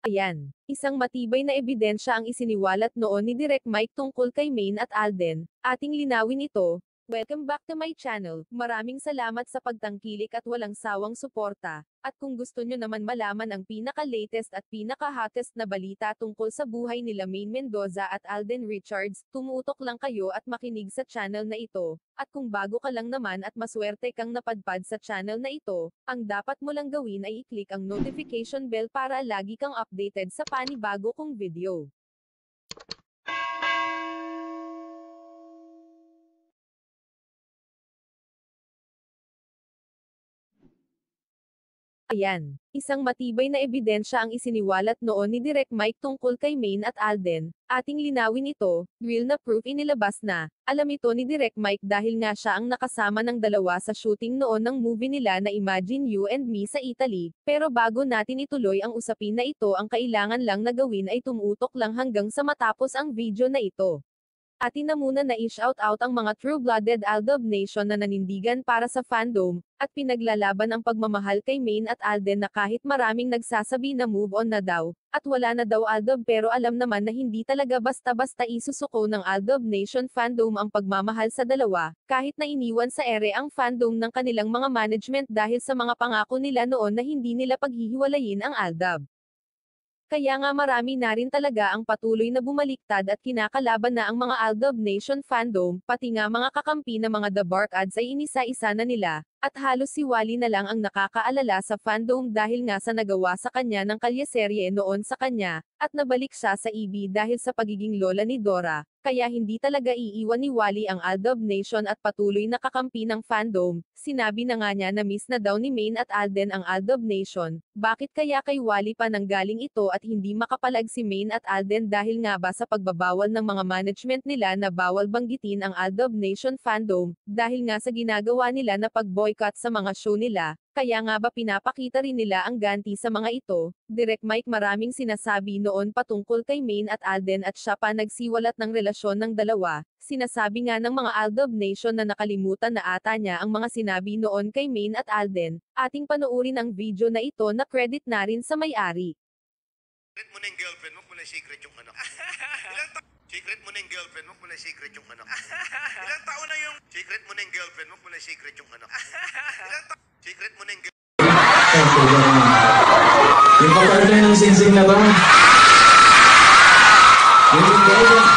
Ayan, isang matibay na ebidensya ang isiniwalat noon ni Direk Mike tungkol kay Maine at Alden. Ating linawin ito. Welcome back to my channel. Maraming salamat sa pagtangkilik at walang sawang suporta. At kung gusto nyo naman malaman ang pinaka-latest at pinaka-hottest na balita tungkol sa buhay nila Maine Mendoza at Alden Richards, tumutok lang kayo at makinig sa channel na ito. At kung bago ka lang naman at maswerte kang napadpad sa channel na ito, ang dapat mo lang gawin ay i-click ang notification bell para lagi kang updated sa panibago kong video. Ayan, isang matibay na ebidensya ang isiniwalat noon ni Direk Mike tungkol kay Maine at Alden. Ating linawin ito, real na proof inilabas na. Alam ito ni Direk Mike dahil nga siya ang nakasama ng dalawa sa shooting noon ng movie nila na Imagine You and Me sa Italy. Pero bago natin ituloy ang usapin na ito, ang kailangan lang na gawin ay tumutok lang hanggang sa matapos ang video na ito. Atin na muna na i-shout out ang mga true-blooded Aldab Nation na nanindigan para sa fandom, at pinaglalaban ang pagmamahal kay Maine at Alden na kahit maraming nagsasabi na move on na daw, at wala na daw Aldab pero alam naman na hindi talaga basta-basta isusuko ng Aldab Nation fandom ang pagmamahal sa dalawa, kahit na iniwan sa ere ang fandom ng kanilang mga management dahil sa mga pangako nila noon na hindi nila paghihiwalayin ang Aldab. Kaya nga marami na rin talaga ang patuloy na bumaliktad at kinakalaban na ang mga Aldab Nation fandom, pati nga mga kakampi na mga The Bark Ads ay inisa-isa na nila, at halos si Wally na lang ang nakakaalala sa fandom dahil nga sa nagawa sa kanya ng kalyeserye noon sa kanya, at nabalik siya sa EB dahil sa pagiging lola ni Dora, kaya hindi talaga iiwan ni Wally ang Aldab Nation at patuloy na kakampi ng fandom. Sinabi na nga niya na miss na daw ni Maine at Alden ang Aldab Nation. Bakit kaya kay Wally pa nanggaling ito at hindi makapalag si Maine at Alden dahil nga ba sa pagbabawal ng mga management nila na bawal banggitin ang Aldab Nation fandom, dahil nga sa ginagawa nila na pag-boycott sa mga show nila, kaya nga ba pinapakita rin nila ang ganti sa mga ito. Direk Mike maraming sinasabi noon patungkol kay Maine at Alden at siya pa nagsiwalat ng relasyon ng dalawa. Sinasabi nga ng mga Aldab Nation na nakalimutan na ata niya ang mga sinabi noon kay Maine at Alden. Ating panoorin ang video na ito na credit na rin sa may-ari. Secret mo na yung girlfriend mo kung na secret yung anak. Secret mo na yung girlfriend mo kung na secret yung anak. Ilang taon na yung secret mo na yung girlfriend mo kung na secret yung anak. Secret mo na yung Yung pagkakita ng sinsing na ba? Yung